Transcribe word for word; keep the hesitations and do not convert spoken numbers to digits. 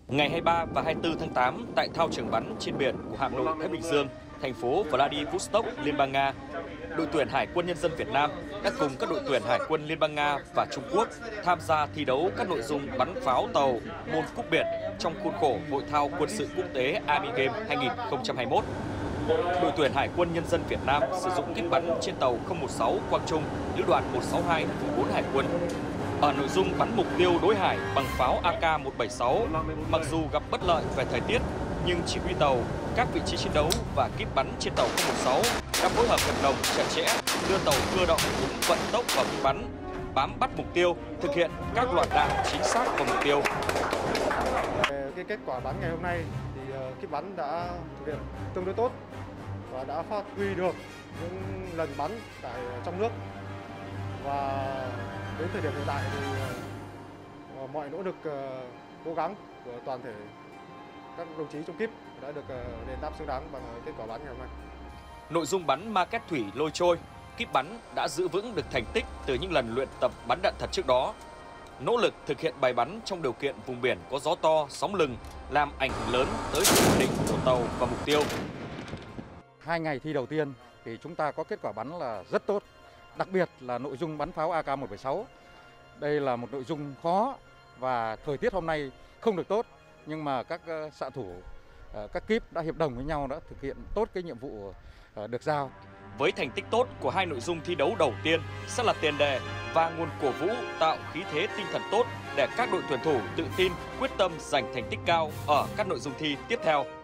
Ngày hai mươi ba và hai mươi tư tháng tám tại thao trường bắn trên biển của hạm đội Thái Bình Dương, thành phố Vladivostok, Liên bang Nga, đội tuyển Hải quân Nhân dân Việt Nam đã cùng các đội tuyển Hải quân Liên bang Nga và Trung Quốc tham gia thi đấu các nội dung bắn pháo tàu môn cúp biển trong khuôn khổ Hội thao quân sự quốc tế Army Games hai nghìn không trăm hai mươi mốt. Đội tuyển Hải quân Nhân dân Việt Nam sử dụng kíp bắn trên tàu không một sáu Quang Trung, lữ đoàn một sáu hai vùng bốn Hải quân. Ở nội dung bắn mục tiêu đối hải bằng pháo A K một bảy sáu, mặc dù gặp bất lợi về thời tiết, nhưng chỉ huy tàu, các vị trí chiến đấu và kíp bắn trên tàu không một sáu đã phối hợp hiệp đồng chặt chẽ, đưa tàu cơ động đúng vận tốc vào kíp bắn, bám bắt mục tiêu, thực hiện các loạt đạn chính xác vào mục tiêu. Cái kết quả bắn ngày hôm nay thì kíp bắn đã thực hiện tương đối tốt và đã phát huy được những lần bắn tại trong nước, và đến thời điểm hiện tại thì mọi nỗ lực cố gắng của toàn thể các đồng chí trong kíp đã được đền đáp xứng đáng bằng kết quả bắn ngày hôm nay. Nội dung bắn ma két thủy lôi trôi, kíp bắn đã giữ vững được thành tích từ những lần luyện tập bắn đạn thật trước đó. Nỗ lực thực hiện bài bắn trong điều kiện vùng biển có gió to, sóng lừng làm ảnh hưởng lớn tới sự ổn định của tàu và mục tiêu. Hai ngày thi đầu tiên thì chúng ta có kết quả bắn là rất tốt, đặc biệt là nội dung bắn pháo A K một bảy sáu. Đây là một nội dung khó và thời tiết hôm nay không được tốt, nhưng mà các xạ thủ, các kíp đã hiệp đồng với nhau đã thực hiện tốt cái nhiệm vụ được giao. Với thành tích tốt của hai nội dung thi đấu đầu tiên sẽ là tiền đề và nguồn cổ vũ tạo khí thế tinh thần tốt để các đội tuyển thủ tự tin, quyết tâm giành thành tích cao ở các nội dung thi tiếp theo.